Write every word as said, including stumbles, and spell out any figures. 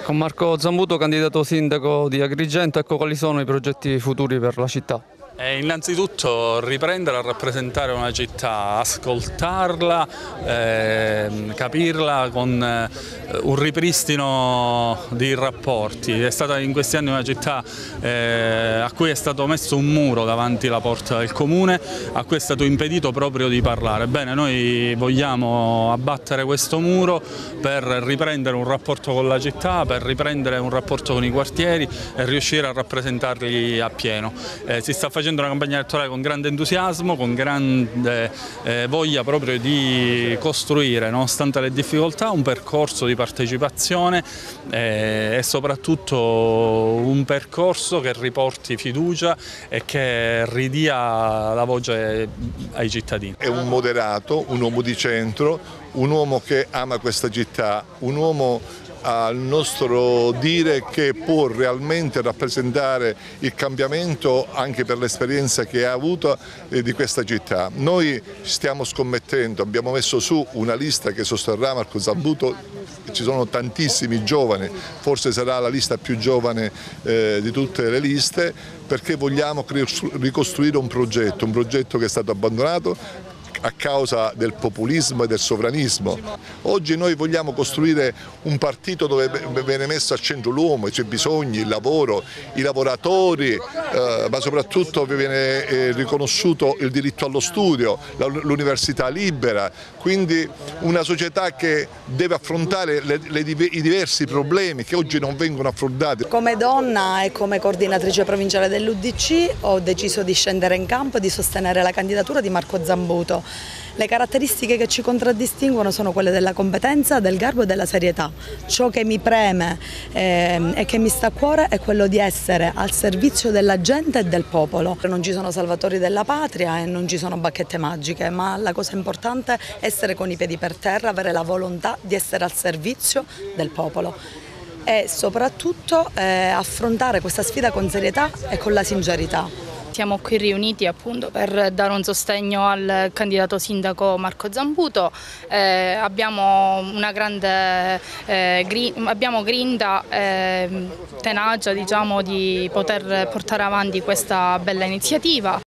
Con Marco Zambuto, candidato sindaco di Agrigento, ecco quali sono i progetti futuri per la città. E innanzitutto riprendere a rappresentare una città, ascoltarla, eh, capirla con eh, un ripristino di rapporti. È stata in questi anni una città eh, a cui è stato messo un muro davanti alla porta del comune, a cui è stato impedito proprio di parlare. Bene, noi vogliamo abbattere questo muro per riprendere un rapporto con la città, per riprendere un rapporto con i quartieri e riuscire a rappresentarli appieno. Eh, si sta facendo una campagna elettorale con grande entusiasmo, con grande eh, voglia proprio di costruire, nonostante le difficoltà, un percorso di partecipazione eh, e soprattutto un percorso che riporti fiducia e che ridia la voce ai cittadini. È un moderato, un uomo di centro, un uomo che ama questa città, un uomo al nostro dire che può realmente rappresentare il cambiamento anche per l'esperienza che ha avuto di questa città. Noi stiamo scommettendo, abbiamo messo su una lista che sosterrà Marco Zambuto, ci sono tantissimi giovani, forse sarà la lista più giovane eh, di tutte le liste, perché vogliamo ricostruire un progetto, un progetto che è stato abbandonato a causa del populismo e del sovranismo. Oggi noi vogliamo costruire un partito dove viene messo al centro l'uomo, i suoi bisogni, il lavoro, i lavoratori, eh, ma soprattutto viene eh, riconosciuto il diritto allo studio, l'università libera, quindi una società che deve affrontare le, le, i diversi problemi che oggi non vengono affrontati. Come donna e come coordinatrice provinciale dell'U D C ho deciso di scendere in campo e di sostenere la candidatura di Marco Zambuto. Le caratteristiche che ci contraddistinguono sono quelle della competenza, del garbo e della serietà. Ciò che mi preme eh, e che mi sta a cuore è quello di essere al servizio della gente e del popolo. Non ci sono salvatori della patria e non ci sono bacchette magiche, ma la cosa importante è essere con i piedi per terra, avere la volontà di essere al servizio del popolo e soprattutto eh, affrontare questa sfida con serietà e con la sincerità. Siamo qui riuniti appunto per dare un sostegno al candidato sindaco Marco Zambuto. Eh, abbiamo una grande eh, grin abbiamo grinta e tenacia, diciamo, di poter portare avanti questa bella iniziativa.